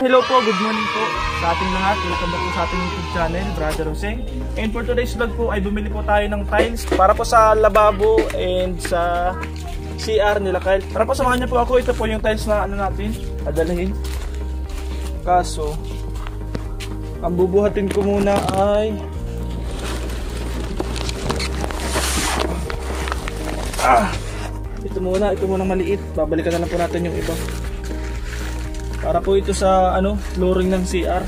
Hello po, good morning po sa ating lahat. Welcome back po sa ating YouTube channel, Brother Jose. And for today's vlog po ay bumili po tayo ng tiles para po sa lababo and sa CR nila Kyle. Para po samahan niyo po ako, ito po yung tiles na natin, adalahin. Kaso, ang bubuhatin ko muna ay ito muna maliit. Babalikan na lang po natin yung iba. Para po ito sa flooring ng CR.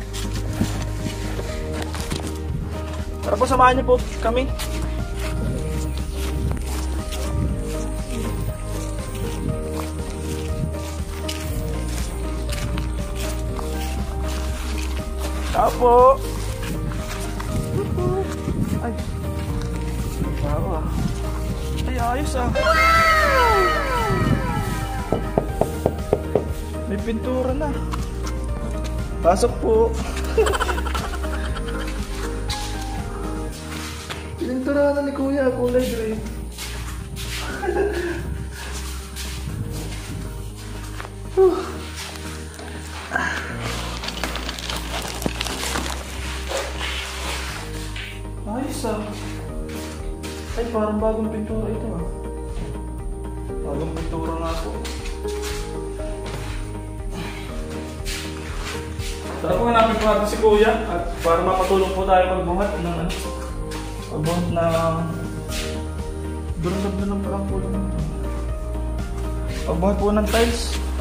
Para po samahan niyo po kami. Tapo. Ay. Wow. Ay, ayos ah. May pintura na. Pasok po. Pintura na ni Kuya, kulay green. Ayos ah. Ay, parang bagong pintura ito ah. Bagong pintura nga po. Tara po, hanapin po natin si Kuya at para mapatulong po tayo magbuhat ng pagbuhat ng durlab na lang parang po lang. Pagbuhat po ng tiles.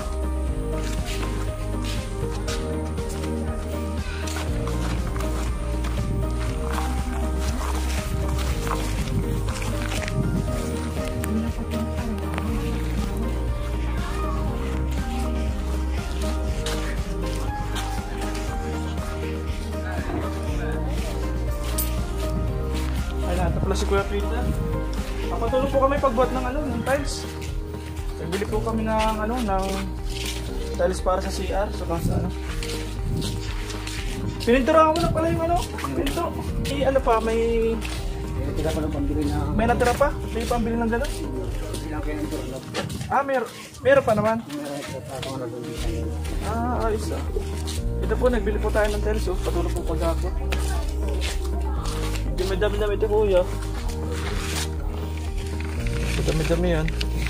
Ito pala si Kuya Peter. Papatulong po kami pagbuhat ng tiles. Nagbili po kami ng tiles para sa CR. So basta pininturahan ko na pala yung pinto. May natira pa ng pambili na. May natira pa? May pambili ng gano'n? Meron pa naman? Ayos ah. Ito po, nagbili po tayo ng tiles. Patulong po pag-abot. Dami-dami ito Kuya. Dami-dami yan.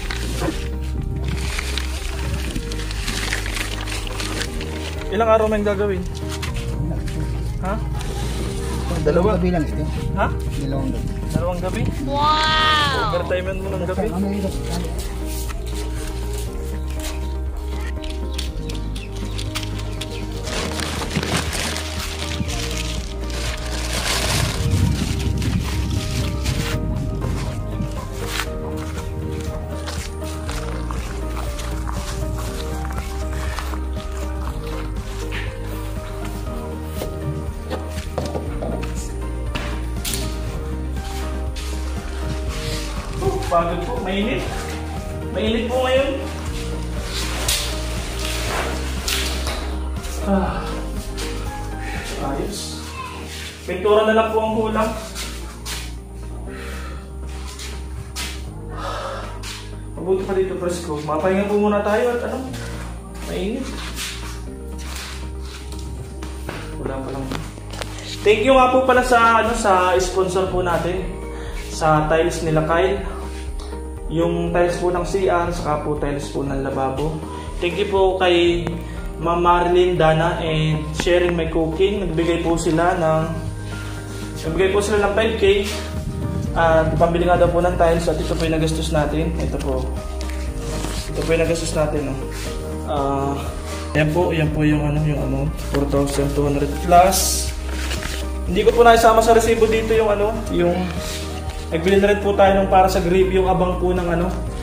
Ilang araw na yung gagawin? Ha? Dalawang gabi lang ito. Ha? Dalawang gabi? Wow! Overtime mo ng gabi. Pagod po, mainit. Mainit po ngayon. Ayos. Pintura na lang po ang kulang. Mabuti pa dito presko. Mapahinga po muna tayo at mainit. Wala pa lang. Thank you nga po pala sa sa sponsor po natin sa tiles nila Kyle. Yung tiles po ng CR, saka po tiles po ng lababo. Thank you po kay Ma'am Marilyn Dana and Sharing My Cooking. Nagbigay po sila ng 5K. At pambili nga daw po ng tiles at ito po yung nagastos natin. Ito po yung nagastos natin. Yan po yung yung amount. 4,200 plus. Hindi ko po naisama sa resibo dito yung nagbili na rin po tayo ng para sa grip, yung abang po ng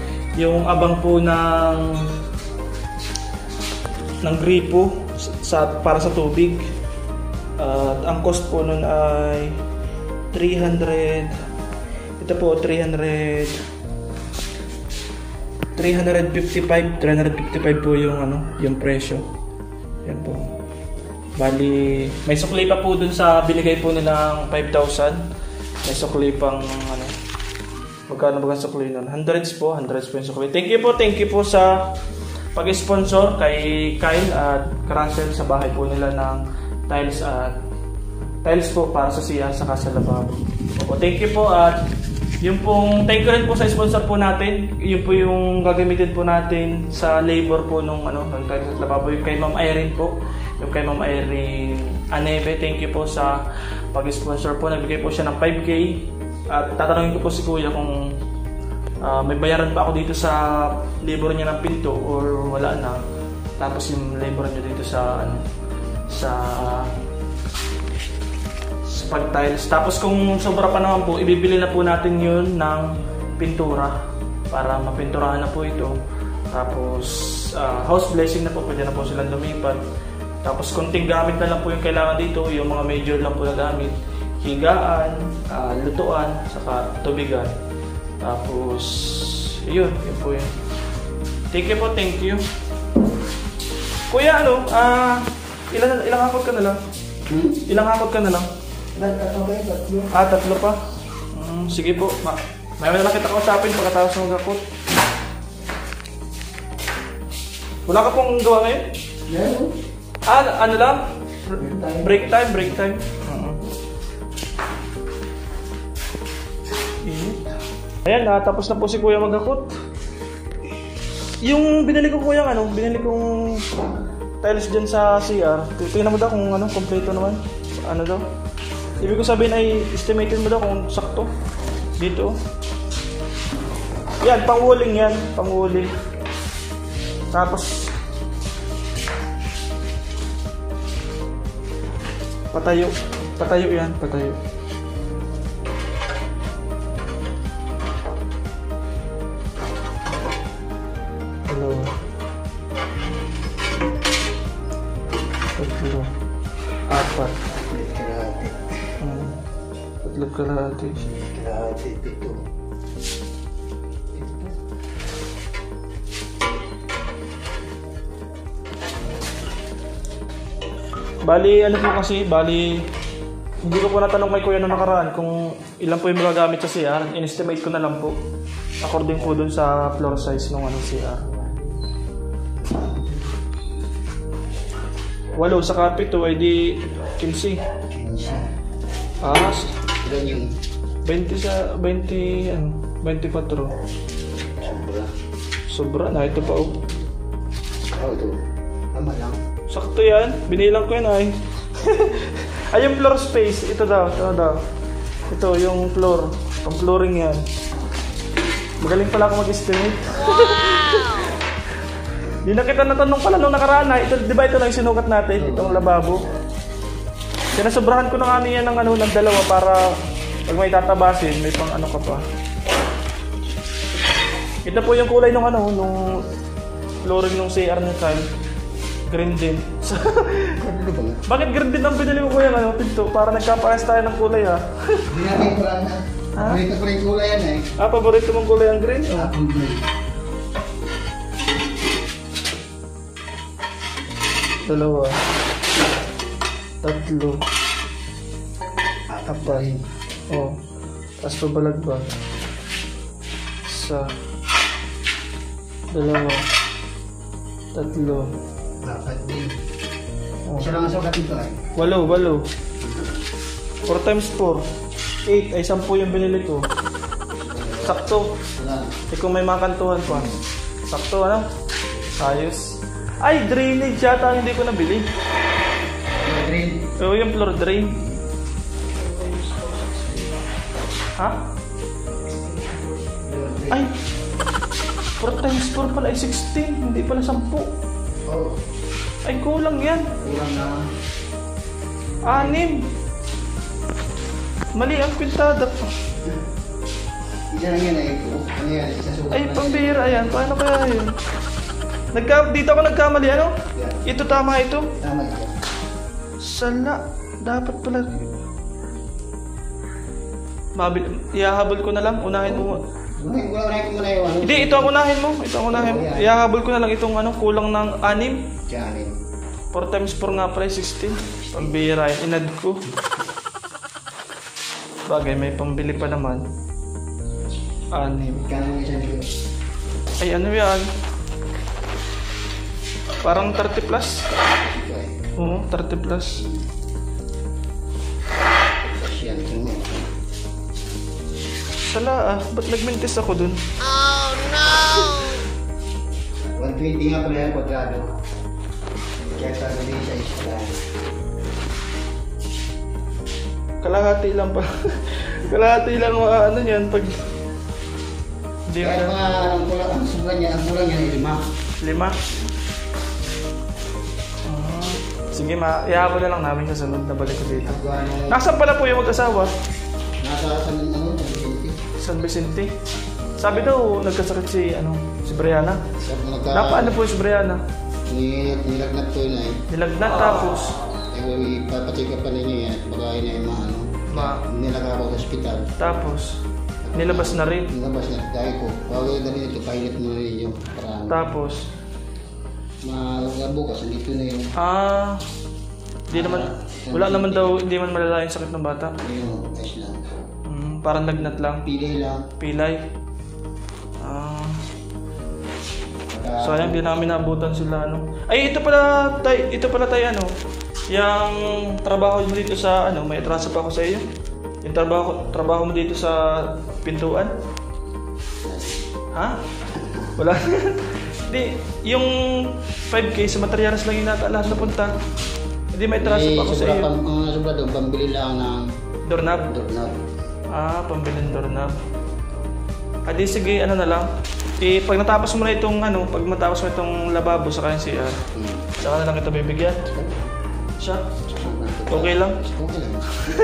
gripo para sa tubig. At ang cost po nun ay 300. Ito po 355 po yung presyo. Yan po. Bali, may sukli pa po dun sa binigay po nilang 5,000. May sukli pang Magkano ba ang sukli nun? Hundreds po yung sukli. Thank you po sa pag-sponsor kay Kyle at Russell sa bahay po nila ng tiles at tiles po para sa CR saka sa lababo. Opo, thank you po at yung pong thank you rin po sa sponsor po natin. Yun po yung gagamitin po natin sa labor po nung ng tiles at lababo. Yung kay Ma'am Irene po. Yung kay Ma'am Irene Anebe, thank you po sa pag-sponsor po. Nagbigay po siya ng 5K at tatanungin ko po si Kuya kung may bayaran pa ako dito sa labor niya ng pinto or wala na. Tapos yung labor niya dito sa sa pag-tiles. Tapos kung sobra pa naman po, ibibili na po natin yun ng pintura para mapinturahan na po ito. Tapos house blessing na po, pwede na po silang lumipat. Tapos konting gamit na lang po yung kailangan dito, yung mga major lang po na gamit. Higaan, lutuan, saka tubigan. Tapos, yun po yun. Thank you po, thank you. Kuya, ilang hakot ka na lang? Ilang hakot ka na lang? Tatlo pa? Sige po. May na lang kita kausapin pagkatapos ng hakot. Wala ka pong gawa ngayon? Yeah. Ano lang? Break time. Ayan, tapos na po si Kuya maghakot. Yung binili ko Kuya, binili kong tiles dyan sa CR. Tingnan mo daw kung kompleto naman. Ano daw? Ibig ko sabihin ay estimated mo daw kung sakto. Dito. Yan, pang-walling yan. Pang-walling. Tapos patayo. Patayo yan, patayo. Apat. Tatlo kalahati. Ito. Bali, po kasi, hindi ko po natanong kay Kuya na nakaraan kung ilan po yung magagamit sa CR. In-estimate ko na lang po. According po dun sa floor size ng CR. 8 sa kapit to ay di 15. Ilan yung 20 sa 20 24. Sobra na ito pa ito. Tama lang. Sakto yan. Binilang ko yan ay. Ay yung floor space. Ito daw. Ito yung floor. Ang flooring yan. Magaling pala ako mag-estimate. Di na kita natanong pala nung nakaraan na. Ito, di ba ito lang sinukat natin? Itong lababo. Sinasobrahan ko na nga niya ng dalawa para pag may tatabasin, may pang ka pa. Ito po yung kulay nung nung flooring nung CR ng Kyle. Green din. Bakit green din ang binili mo Kuya pinto? Para nagkapares tayo ng kulay ha. Hindi natin pala na. Paborito ko rin kulay yan eh. Paborito mong kulay ang green? Green. Dalawa. Tatlo. Apat. Tapos pabalagba. Isa. Dalawa. Tatlo. Apat din. Isa lang ang sukat ito ay? 8. 4 times 4. 8 ay 10 yung binili ko. Sakto. Kung may makantuhan pa. Sakto Ayos. Ay, drainage yata hindi ko nabili. Drain? Oo, yung floor drain. Ha? Ay! 4 times 4 pala ay 16. Hindi pala 10. Oo. Ay, kulang yan. Kulang na. 6. Mali ang kwintada pa. Isa lang yan ay ano yan? Ay, pambira yan. Paano kaya yun? Dito ako nagkamali, Yeah. Ito tama ito? Tama ito. Sala. Dapat pala. Ihahabol ko na lang. Unahin mo. Unahin ko muna yung Hindi, ito ang unahin mo. Ihahabol ko na lang itong kulang ng 6. 4 times 4 nga pala 16. Pambira yan. Inad ko. Bagay, may pambili pa naman. 6. Ay, ano yan? Parang 30 plus. Okay. Oo, 30 plus. Tapos yan, tingnan. Sala ba't nag-mintis ako dun? 120 nga pala yan, kwadrado. Kaya sa gabi sa isla. Kalahati lang pa. Kalahati lang ano yan pag... Hindi Kaya na. mga ang sugan niya, ang kulang niya ay 5. 5. Sige, iyahabol na lang namin sa sunod na balik ko dito. Nasaan pala po yung mag-asawa? Nasa San Vicente. Sabi daw, nagkasakit si Brianna. Napaano po si Brianna? Nilagnat ko yun ay. Nilagnat tapos? Ipapacheck up pala niya yan. Baka yun ay nilagay ako sa ospital. Tapos? Nilabas na rin? Nilabas na. Dahil ko. Pagawin na rin ito, pilot mo na rin yung parang... Tapos? Bukas, dito na yung... Hindi naman... Wala naman daw, hindi man malala yung sakit ng bata. Yung ayos lang. Parang lagnat lang. Pilay lang. Pilay. Sayang, di namin naabutan sila Ay, ito pala tayo yung trabaho mo dito sa may atraso pa ako sa iyo. Yung trabaho mo dito sa pintuan. Ha? Wala. Hindi, yung 5K sa materials lang yung lahat napunta. Hindi may atraso pa ako sa iyo. Ang sobra doon, pambili lang ng doorknob. Pambilin doorknob. Adi sige, na lang. Pag natapos mo na itong pag matapos mo itong lababo sa kanyang CR, saka na lang ito bibigyan. Siya? Okay lang? Okay lang.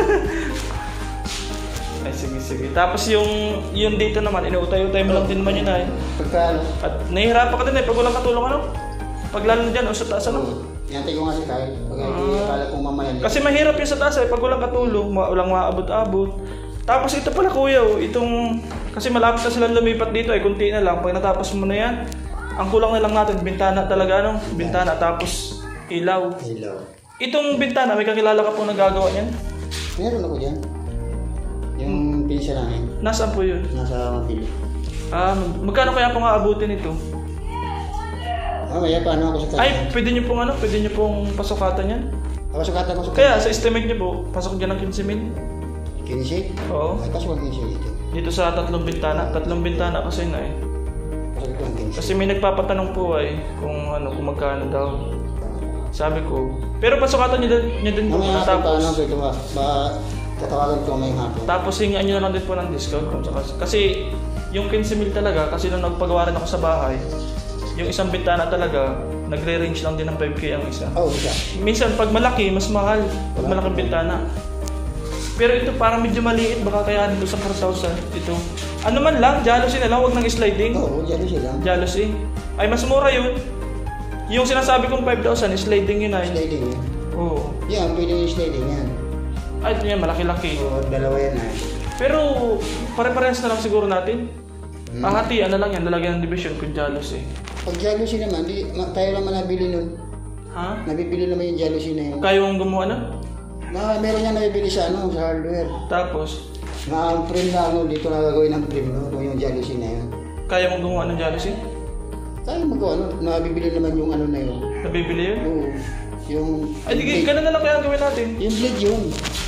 Ay, sige. Tapos yung dito naman, inuutay-utay mo lang din naman yun Pagka At nahihirapan ka din pag walang katulong Pag lalo na dyan, o sa taas Yantay ko nga si Kyle. Pag akala kong mamayan. Kasi mahirap yung sa taas pag walang katulong, walang maabot-abot. Tapos ito pala kuya, itong... Kasi malapit na silang lumipat dito kunti na lang. Pag natapos mo na yan, ang kulang na lang natin, bintana talaga bintana, tapos ilaw. Itong bintana, may kakilala ka po nagagawa niyan? Meron ako dyan. Yung pinsa namin. Nasaan po yun? Nasa Mapili. Magkano kaya po nga abutin ito? Mamaya paano ako sa kanya? Ay, pwede nyo pong pasukatan yan? Pasukatan ko sa Kaya sa estimate nyo po, pasok dyan ng 15,000? 15? Oo. Ay, pasok ang 15 dito. Dito sa 3 bintana. 3 bintana kasi na Pasok ko ang 15. Kasi may nagpapatanong po kung magkano daw. Sabi ko. Pero pasukatan nyo din po. Mamaya Tapos, tatawagan ko may hapon. Tapos hingaan nyo na lang din po ng discount. Kasi yung 15,000 talaga, kasi nung nagpagawa rin ako sa bahay, yung isang bintana talaga, nagre-range lang din ng 5K ang isa. Isa. Minsan, pag malaki, mas mahal. Pag malaking bintana. Pero ito parang medyo maliit, baka kaya dito sa 4,000. Ito. Ano man lang, jealousy na lang, huwag nang sliding. Oo, jealousy lang. Jealousy. Ay, mas mura yun. Yung sinasabi kong 5,000, sliding yun Sliding yun? Oo. Yan, pwede yung sliding yan. Ay, ito yan, malaki-laki. Oo, dalawa yan Pero, pare-parehas na lang siguro natin. Hahatian na lang yan, lalagyan ng division kung jealousy. Pag jealousy naman, tayo lang nabili nun. Ha? Nabibili naman yung jealousy na yun. Kayo ang gumawa na? Meron niya nabibili sa sa hardware. Tapos? Ang frame na dito na gagawin ng frame yung jealousy na yun. Kaya mong gumawa ng jealousy? Tayo magawa nabibili naman yung na yun. Nabibili yun? Oo. Yung... Ay, ganun na lang kaya ang gawin natin. Yung blade yun.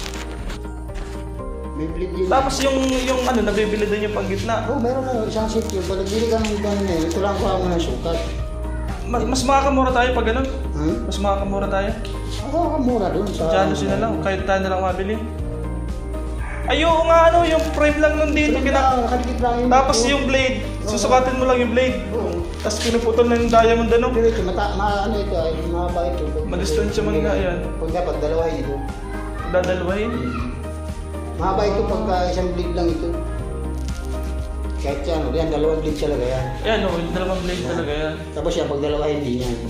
May blade yun. Tapos yung nabibili din yung panggitna. Oo, meron na isang set yun. Pag nagbili ka ng gano'n na yun, ito lang ko ako ng sukat. Mas makakamura tayo pag ganun? Mas makakamura tayo? Mura dun sa... Jealousy na lang, kahit tayo na lang mabili. Ay, oo nga yung frame lang nun dito. Tapos yung blade, susukatin mo lang yung blade. Tapos pinuputol na yung diamond Pero ito, ito ay mahaba ito. Madistansya man nga yan. Pag dapat, dalawahin ito. Dadalawahin? Mahaba ito pagka isang blade lang ito. Kahit yan, dalawang blade talaga yan. Ayan, dalawang blade talaga yan. Tapos yan, pag dalawahin din yan.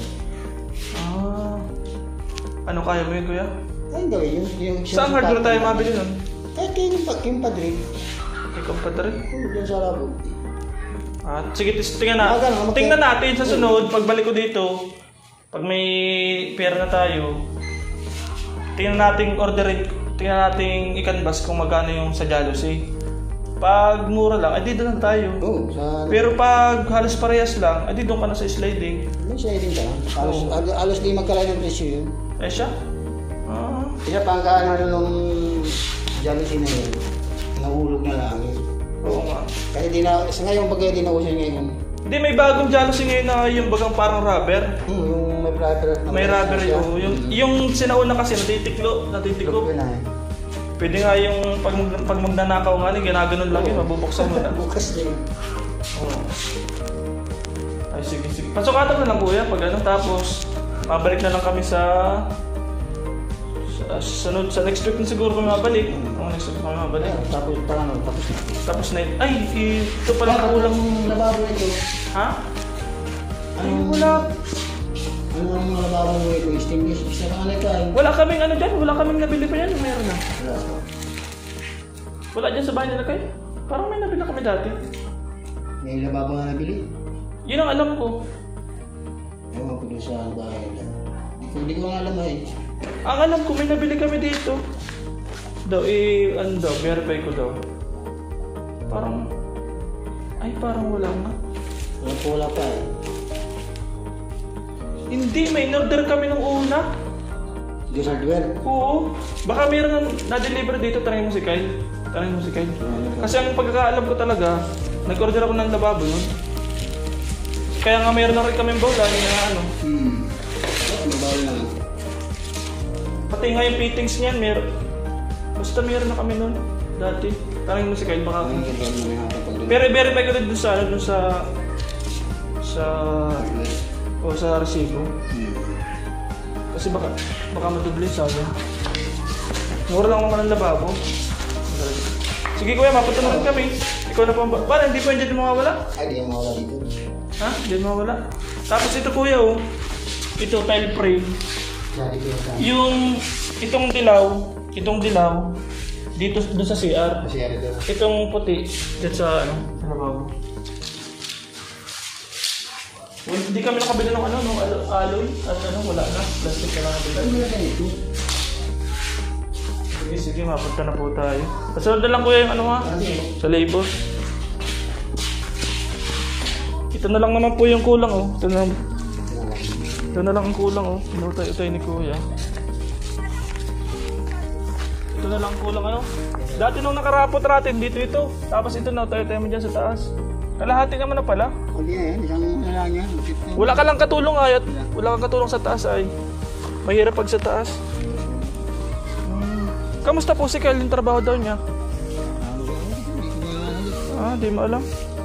Ano kaya mo yun, kuya? Ay, gawin yun. Saan hardware tayo mabili nun? Kahit yung padre. Kay compadre? Oo, dyan sa labo. Sige, tingnan natin sa sunod. Pagbalik ko dito, pag may pera na tayo, tingnan natin i-canvas kung magkano yung sa jealousy. Pag mura lang, dito na tayo. Oo, sa... Pero pag halos parehas lang, doon ka na sa sliding. May sliding ka lang. Halos di magkalay ng presyo yun. Siya? Kaya pangkaan nung jealousy na yun, nahulog na lang yun. Oo nga. Kaya sa ngayon bagay din ako siya ngayon. Hindi, may bagong jealousy ngayon na yung bagang parang rubber. Yung may rubber. May rubber yun. Yung sinauna kasi natitiko. Pwede nga yung pag magnanakaw nga ginaganon lang yun, mabubuksan mo na. Bukas din. Oo. Ay, sige. Pasukatan na lang kuya pag ano, tapos mabalik na lang kami sa next week na siguro kami mabalik. Next week kami mabalik. Tapos na yun. Ay, ito pala kulang. Lababo ito. Ha? Ay, wala. Ano ang mga lababo mo ito? Extinguish? Isa ka na Wala kaming ano dyan. Wala kaming nabili pa yan. Meron na. Wala dyan sa bahay nila kayo. Parang may nabili kami dati. May lababo nga nabili? Yun ang alam ko. Ewan ko doon sa bahay nila. Hindi ko nga alam eh. Ang alam ko, may nabili kami dito. Verify ko daw. Parang wala nga. Wala pa eh. Hindi, may in-order kami nung una. Diyos hardware? Oo. Baka mayroon na-deliver dito, try mo si Kyle. Kasi ang pagkakaalam ko talaga, nag-order ako ng lababo nun. Kaya nga mayroon na rin kami bowl, na ano. May bawal na lang. Pati nga yung fittings niyan, basta meron na kami nun dati. Tanong mo si Kyle, baka... Pero i-verify ko din sa resibo. Kasi baka madublin sa akin. Mura lang naman ang lababo. Sige kuya, mapunta na kami. Ikaw na po ang... Para hindi pa yung dyan mawawala? Hindi yung mawawala dito. Ha? Hindi mawawala. Tapos ito kuya ito tile frame. Yung itong dilaw dito doon sa CR. Itong puti dito sa lababo. Hindi kami nakabili ng alloy at wala na. Plastic na lang nabili. Sige, mapunta na po tayo. Kasunod na lang kuya yung sa labor. Ito na lang naman po yung kulang Ito na lang ang kulang Inutay ni kuya. Ito na lang ang kulang Dati nung nakarapot natin dito ito. Tapos ito na tayo mo dyan sa taas. Kalahati naman na pala. Hindi isang lang yan. Wala ka lang katulong ayat. Wala kang katulong sa taas ay. Mahirap pag sa taas. Kamusta po si Kyle yung trabaho daw niya? Di mo alam.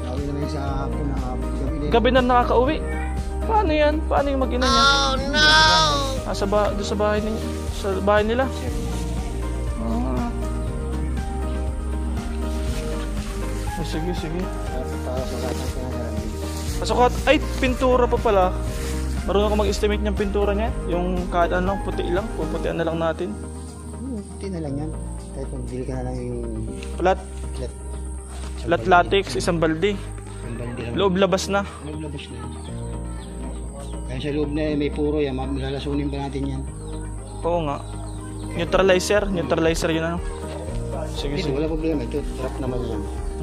Gabi na nakaka-uwi. Paano yan? Paano yung mag-ina niya? Oh no! Doon sa bahay niya. Sa bahay nila. Sige. Pasok ay pintura pa pala. Marunong ako mag-estimate ng pintura niya. Yung kahit puti lang. Puputian na lang natin. Puti na lang yan. Kahit magbili ka na lang yung... Flat latex, isang balde. Loob labas na. Kaya sa loob na may puro yan. Malalasunin pa natin yan. Oo nga. Neutralizer yun Sige. Wala problema. Ito, trap naman yan.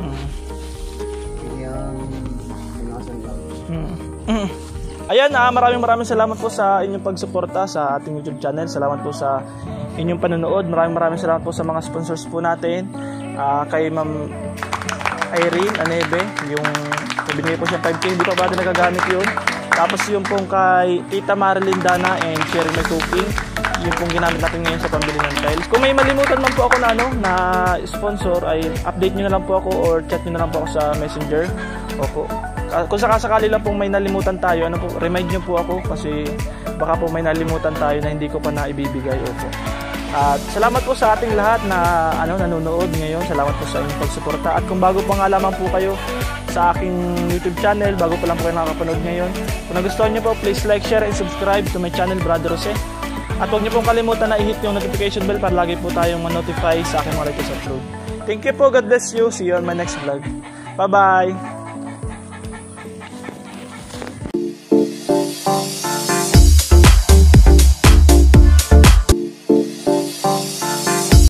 Ayan, maraming salamat po sa inyong pagsuporta sa ating YouTube channel. Salamat po sa inyong panonood. Maraming salamat po sa mga sponsors po natin. Kay Ma'am Irene Anebe, yung binigay po siya 5K, hindi pa ba nagagamit yun. Tapos yung pong kay Tita Marilyn Dana and Cherry My Cooking, yung pong ginamit natin ngayon sa pambili ng tiles. Kung may malimutan man po ako na sponsor, ay update nyo na lang po ako or chat nyo na lang po ako sa Messenger. Opo. Kung sakasakali lang pong may nalimutan tayo, remind nyo po ako kasi baka po may nalimutan tayo na hindi ko pa naibibigay. Opo. At salamat po sa ating lahat na nanonood ngayon. Salamat po sa inyong pagsuporta. At kung bago pa nga lamang po kayo sa aking YouTube channel, bago pa lang po kayo nakakapanood ngayon, kung nagustuhan nyo po, please like, share, and subscribe to my channel, Brother Jose. At huwag nyo pong kalimutan na i-hit yung notification bell para lagi po tayong ma-notify sa aking mga latest upload. Thank you po. God bless you. See you on my next vlog. Bye-bye.